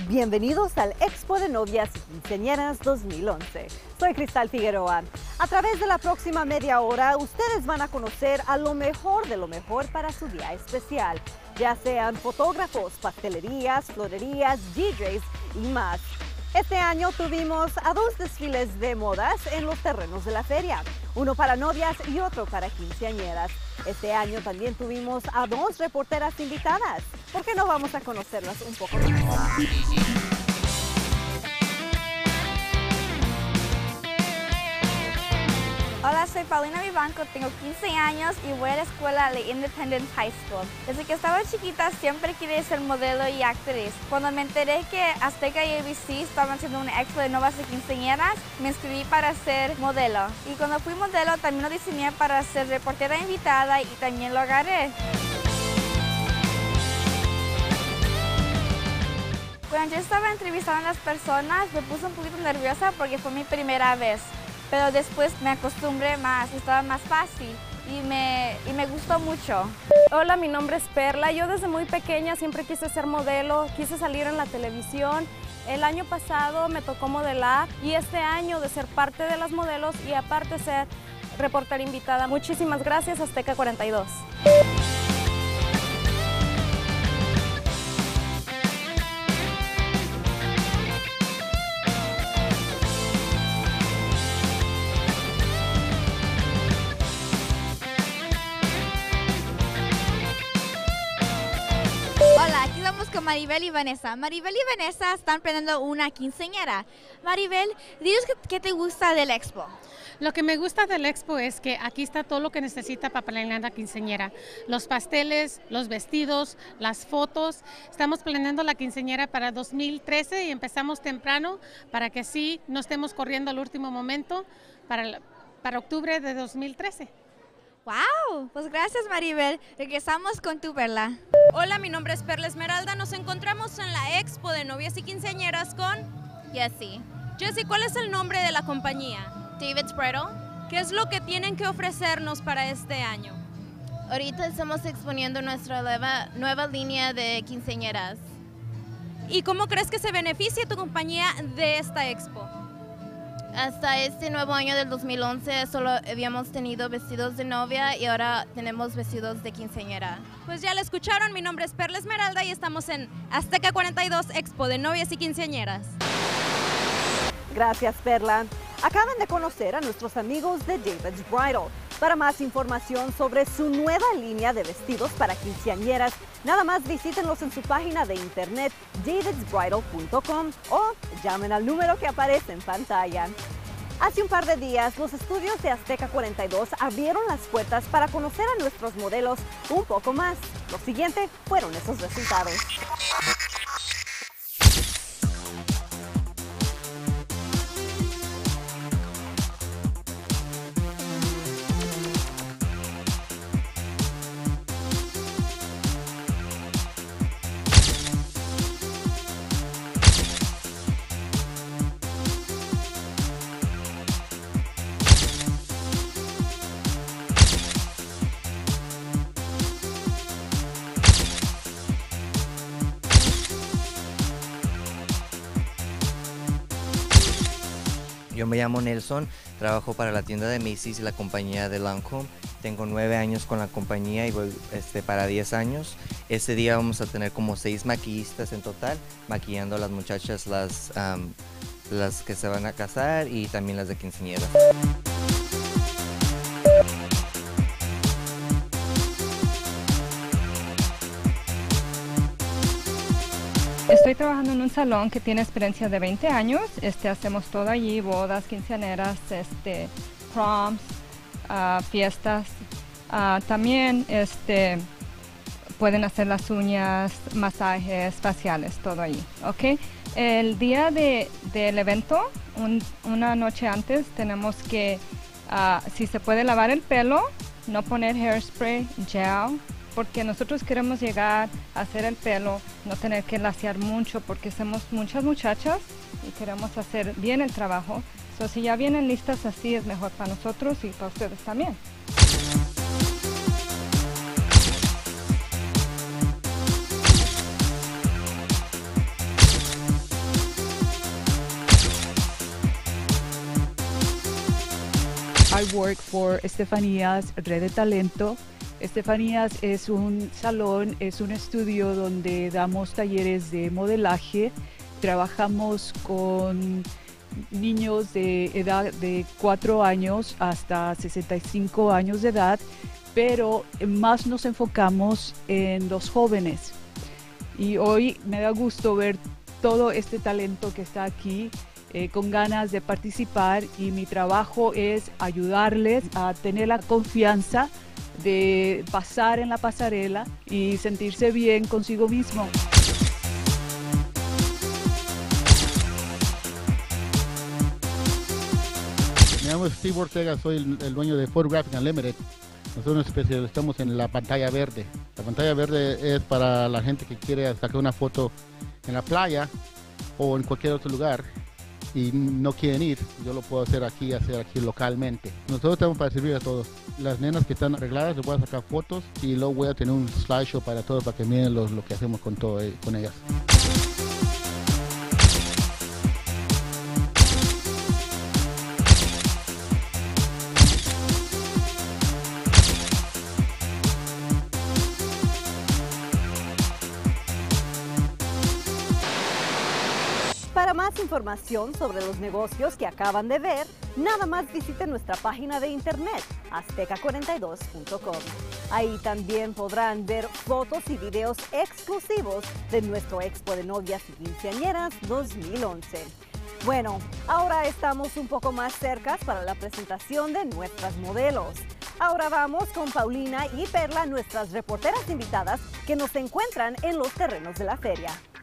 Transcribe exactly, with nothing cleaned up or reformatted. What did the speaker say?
Bienvenidos al Expo de Novias y Quinceañeras dos mil once. Soy Cristal Figueroa. A través de la próxima media hora, ustedes van a conocer a lo mejor de lo mejor para su día especial, ya sean fotógrafos, pastelerías, florerías, D Js y más. Este año tuvimos a dos desfiles de modas en los terrenos de la feria, uno para novias y otro para quinceañeras. Este año también tuvimos a dos reporteras invitadas. ¿Por qué no vamos a conocerlas un poco más? Hola, soy Paulina Vivanco, tengo quince años y voy a la escuela de Independence High School. Desde que estaba chiquita siempre quería ser modelo y actriz. Cuando me enteré que Azteca y A B C estaban haciendo una expo de novas y quinceañeras, me inscribí para ser modelo. Y cuando fui modelo también lo diseñé para ser reportera invitada y también lo agarré. Cuando yo estaba entrevistando a las personas me puse un poquito nerviosa porque fue mi primera vez. Pero después me acostumbré más, estaba más fácil y me, y me gustó mucho. Hola, mi nombre es Perla. Yo desde muy pequeña siempre quise ser modelo, quise salir en la televisión. El año pasado me tocó modelar y este año de ser parte de las modelos y aparte ser reportera invitada. Muchísimas gracias, Azteca cuarenta y dos. Hola, aquí vamos con Maribel y Vanessa. Maribel y Vanessa están planeando una quinceañera. Maribel, dinos qué, qué te gusta del expo. Lo que me gusta del expo es que aquí está todo lo que necesita para planear la quinceañera. Los pasteles, los vestidos, las fotos. Estamos planeando la quinceañera para dos mil trece y empezamos temprano para que así no estemos corriendo al último momento para, para octubre de dos mil trece. ¡Wow! Pues gracias, Maribel. Regresamos con tu Perla. Hola, mi nombre es Perla Esmeralda. Nos encontramos en la expo de novias y quinceañeras con Jessie. Jessie, ¿cuál es el nombre de la compañía? David's Bridal. ¿Qué es lo que tienen que ofrecernos para este año? Ahorita estamos exponiendo nuestra nueva, nueva línea de quinceañeras. ¿Y cómo crees que se beneficia tu compañía de esta expo? Hasta este nuevo año del dos mil once solo habíamos tenido vestidos de novia y ahora tenemos vestidos de quinceañera. Pues ya la escucharon, mi nombre es Perla Esmeralda y estamos en Azteca cuarenta y dos Expo de Novias y Quinceañeras. Gracias, Perla. Acaban de conocer a nuestros amigos de David's Bridal. Para más información sobre su nueva línea de vestidos para quinceañeras, nada más visítenlos en su página de internet davids bridal punto com o llamen al número que aparece en pantalla. Hace un par de días, los estudios de Azteca cuarenta y dos abrieron las puertas para conocer a nuestros modelos un poco más. Lo siguiente fueron esos resultados. Yo me llamo Nelson, trabajo para la tienda de Macy's y la compañía de Lancôme. Tengo nueve años con la compañía y voy este, para diez años. Este día vamos a tener como seis maquillistas en total, maquillando a las muchachas, las, um, las que se van a casar y también las de quinceañeras. Estoy trabajando en un salón que tiene experiencia de veinte años. Este, hacemos todo allí, bodas, quinceañeras, este, proms, uh, fiestas. Uh, también este, pueden hacer las uñas, masajes faciales, todo allí. ¿Okay? El día de, del evento, un, una noche antes, tenemos que, uh, si se puede lavar el pelo, no poner hairspray, gel, porque nosotros queremos llegar a hacer el pelo, no tener que laciar mucho porque somos muchas muchachas y queremos hacer bien el trabajo. So, si ya vienen listas así es mejor para nosotros y para ustedes también. I work for Estefanías Red de Talento. Estefanías es un salón, es un estudio donde damos talleres de modelaje. Trabajamos con niños de edad de cuatro años hasta sesenta y cinco años de edad, pero más nos enfocamos en los jóvenes. Y hoy me da gusto ver todo este talento que está aquí eh, con ganas de participar, y mi trabajo es ayudarles a tener la confianza de pasar en la pasarela y sentirse bien consigo mismo. Me llamo Steve Ortega, soy el, el dueño de Photographic Unlimited. Nosotros nos especializamos en la pantalla verde. La pantalla verde es para la gente que quiere sacar una foto en la playa o en cualquier otro lugar y no quieren ir. Yo lo puedo hacer aquí, hacer aquí localmente. Nosotros estamos para servir a todos. Las nenas que están arregladas les voy a sacar fotos y luego voy a tener un slideshow para todos, para que miren lo, lo que hacemos con, todo, con ellas. Para más información sobre los negocios que acaban de ver, nada más visiten nuestra página de internet azteca cuarenta y dos punto com. Ahí también podrán ver fotos y videos exclusivos de nuestro Expo de Novias y Quinceañeras dos mil once. Bueno, ahora estamos un poco más cerca para la presentación de nuestras modelos. Ahora vamos con Paulina y Perla, nuestras reporteras invitadas que nos encuentran en los terrenos de la feria.